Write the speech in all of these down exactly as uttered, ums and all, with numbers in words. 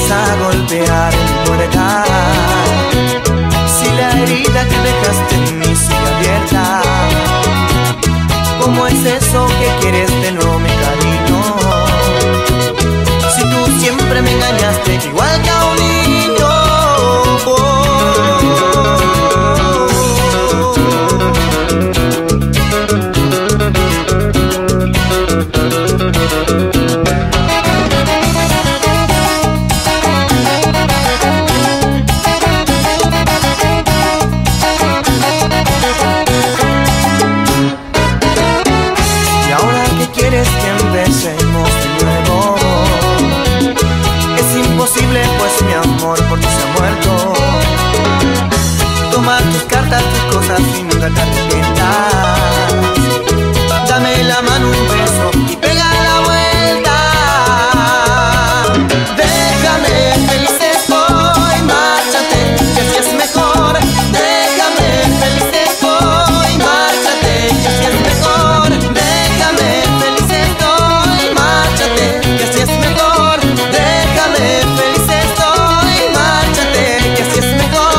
a golpear mi puerta, si la herida que dejaste en mí sigue abierta? ¿Cómo es eso que quieres de nuevo mi cariño? Si tú siempre me engañaste igual que a un niño. Oh. ¿Quieres que empecemos de nuevo? Es imposible, pues mi amor por ti se ha muerto. Toma tus cartas, tus cosas y nunca te arrepientas. Dame la mano, un beso y pega la vuelta. Déjame feliz estoy, márchate, que así es mejor. Déjame feliz estoy, márchate, que así es mejor. Déjame feliz estoy, márchate, que así es mejor. Déjame feliz estoy, márchate, que así es mejor.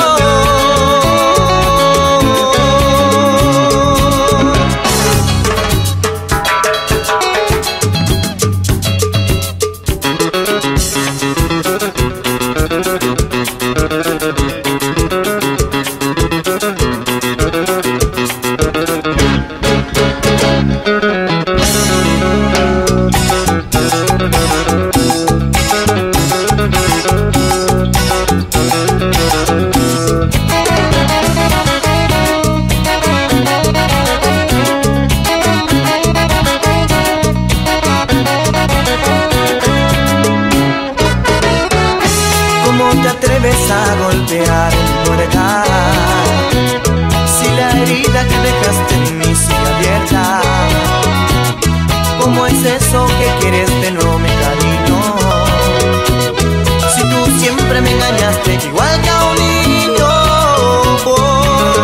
¿Cómo te atreves a golpear mi puerta, si la herida que dejaste en mí sigue abierta? ¿Cómo es eso que quieres de nuevo mi cariño? Si tú siempre me engañaste igual que a un niño. Oh.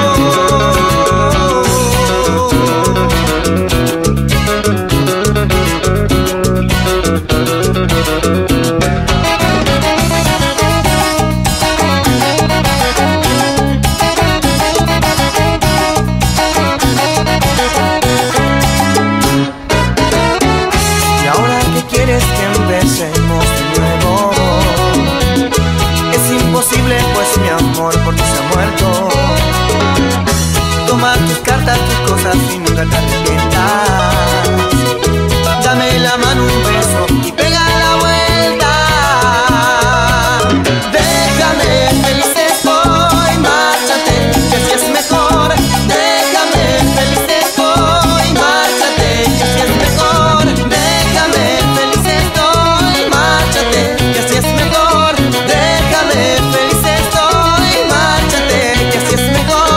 ¿Quieres que empecemos de nuevo? Es imposible, pues mi amor por ti se ha muerto. Toma tus cartas, tus cosas y nunca te arrepientas. Dame la mano, un beso y pega la vuelta. Déjame feliz estoy, márchate, que así es mejor. Déjame feliz estoy, márchate, que así es mejor. Déjame feliz estoy, márchate, que así es mejor. Déjame feliz estoy, márchate, que así es mejor.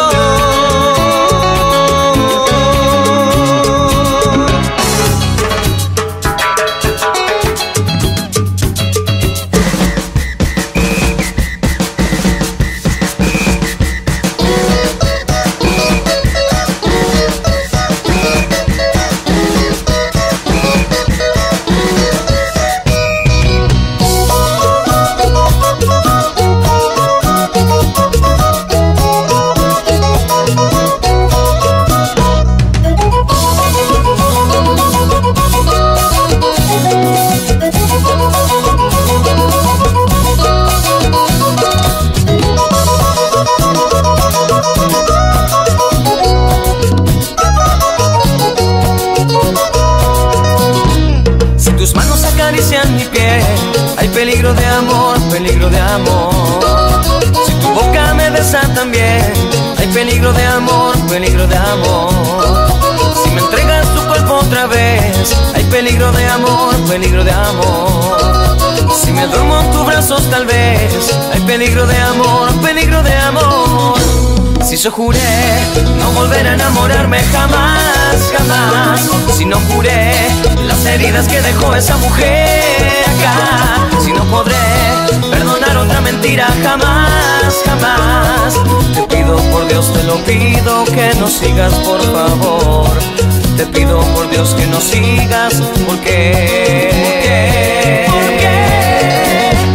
Acarician mi piel, hay peligro de amor, peligro de amor. Si tu boca me besa también, hay peligro de amor, peligro de amor. Si me entregas tu cuerpo otra vez, hay peligro de amor, peligro de amor. Si me duermo en tus brazos tal vez, hay peligro de amor, peligro de amor. Si yo juré no volver a enamorarme jamás, jamás. Si no juré las heridas que dejó esa mujer acá. Si no podré perdonar otra mentira jamás, jamás. Te pido por Dios, te lo pido, que no sigas por favor. Te pido por Dios que no sigas, porque, porque, porque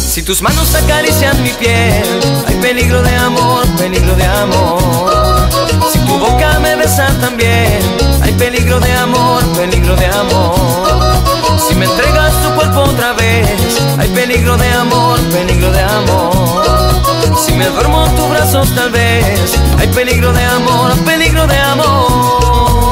Si tus manos acarician mi piel, hay peligro de amor, peligro de amor. Si tu boca me besa también, hay peligro de amor, peligro de amor. Si me entregas tu cuerpo otra vez, hay peligro de amor, peligro de amor. Si me duermo en tus brazos tal vez, hay peligro de amor, peligro de amor.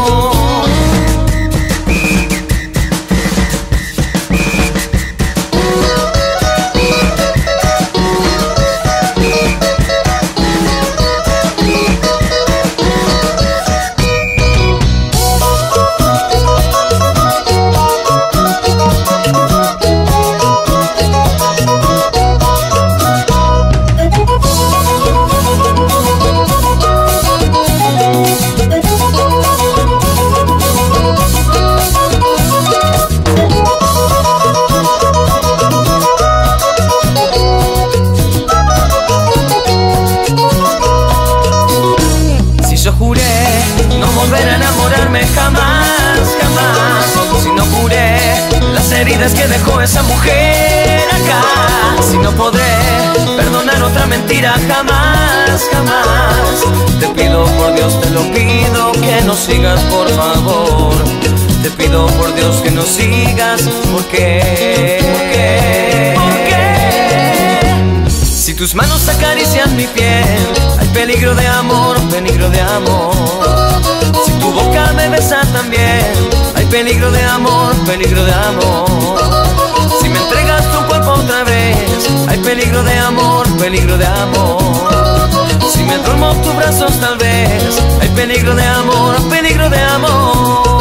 Heridas que dejó esa mujer acá. Si no podré perdonar otra mentira jamás, jamás. Te pido por Dios, te lo pido, que no sigas por favor. Te pido por Dios que no sigas, ¿por qué? ¿Por qué? ¿Por qué? Si tus manos acarician mi piel, hay peligro de amor, peligro de amor. Si tu boca me besa también, hay peligro de amor, peligro de amor. Si me entregas tu cuerpo otra vez, hay peligro de amor, peligro de amor. Si me duermo en tus brazos tal vez, hay peligro de amor, peligro de amor.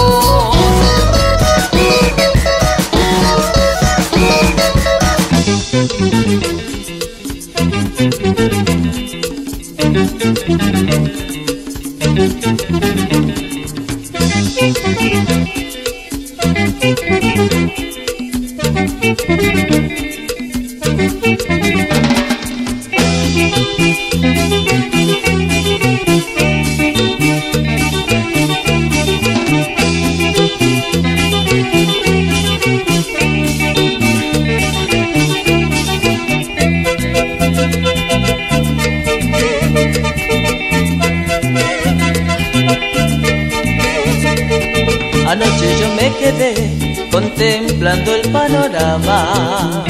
Anoche yo me quedé contemplando el panorama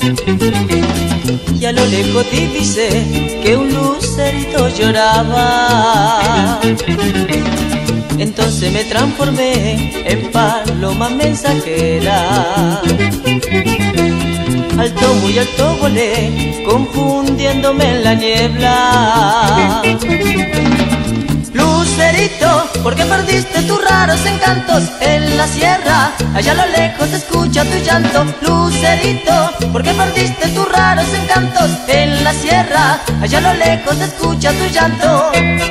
y a lo lejos divisé que un lucerito lloraba. Entonces me transformé en paloma mensajera. Alto, muy alto volé, confundiéndome en la niebla. Lucerito, ¿por qué perdiste tus raros encantos en la sierra? Allá a lo lejos se escucha tu llanto. Lucerito, ¿por qué perdiste tus raros encantos en la sierra? Allá a lo lejos se escucha tu llanto.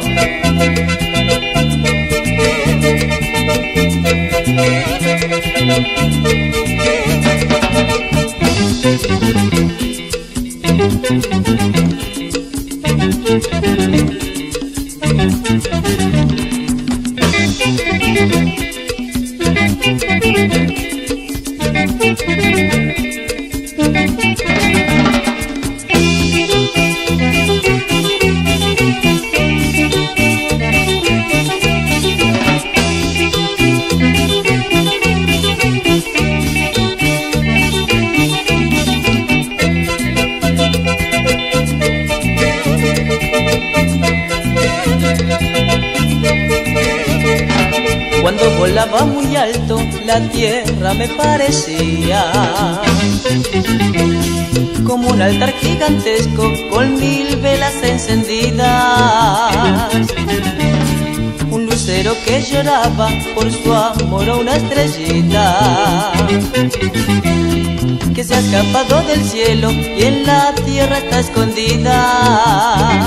Cuando volaba muy alto, la tierra me parecía como un altar gigantesco con mil velas encendidas. Un lucero que lloraba por su amor a una estrellita que se ha escapado del cielo y en la tierra está escondida.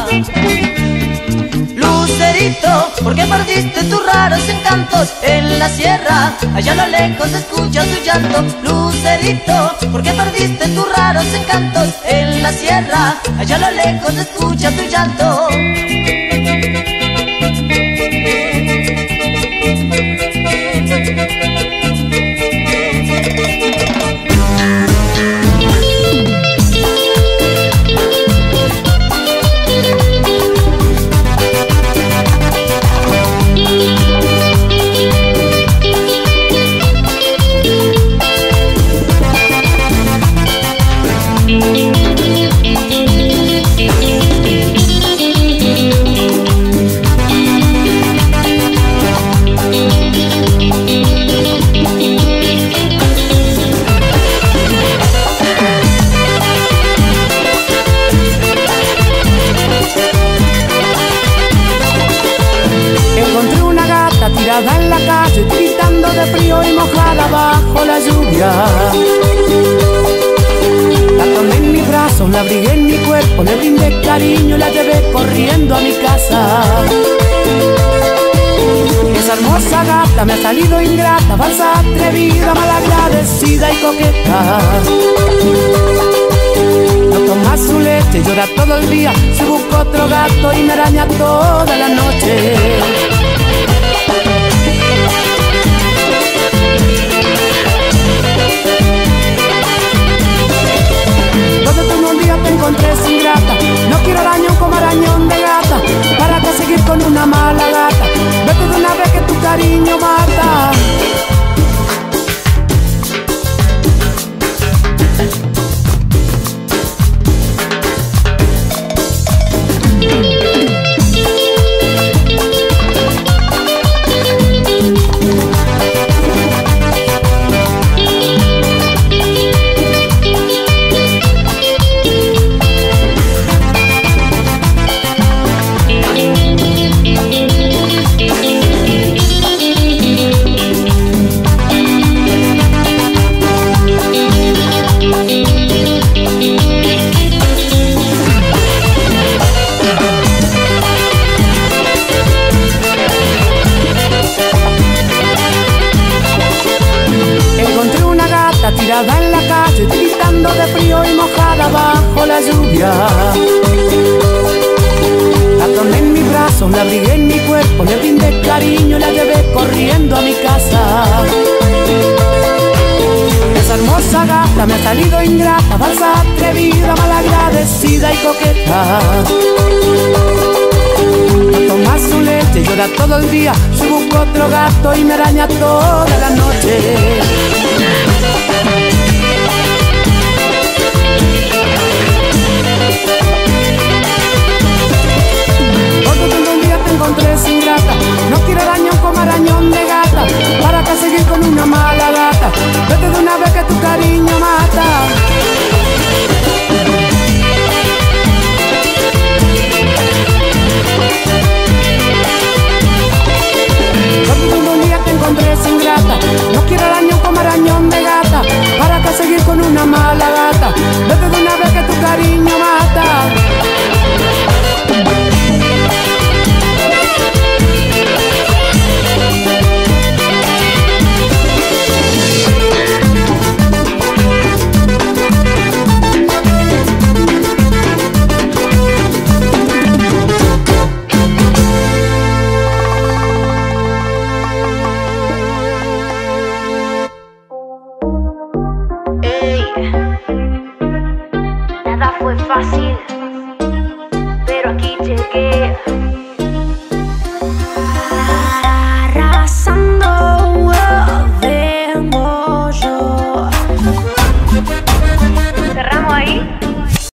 Lucerito, ¿por qué perdiste tus raros encantos en la sierra? Allá a lo lejos se escucha tu llanto. Lucerito, ¿por qué perdiste tus raros encantos en la sierra? Allá a lo lejos se escucha tu llanto. tirada en la calle, gritando de frío y mojada bajo la lluvia. La tomé en mis brazos, la abrigué en mi cuerpo, le brindé cariño y la llevé corriendo a mi casa. Esa hermosa gata me ha salido ingrata, falsa, atrevida, malagradecida y coqueta. No toma su leche, llora todo el día, se busca otro gato y me araña toda la noche. Donde tú un día te encontré sin grata, no quiero arañón como arañón de gata, para que seguir con una mala gata, vete de una vez que tu cariño mata. Tirada en la calle, gritando de frío y mojada bajo la lluvia. La tomé en mis brazos, la abrigué en mi cuerpo, le brindé cariño y la llevé corriendo a mi casa. Esa hermosa gata me ha salido ingrata, falsa, atrevida, malagradecida y coqueta. No toma su leche, llora todo el día, se busca otro gato y me araña toda la noche.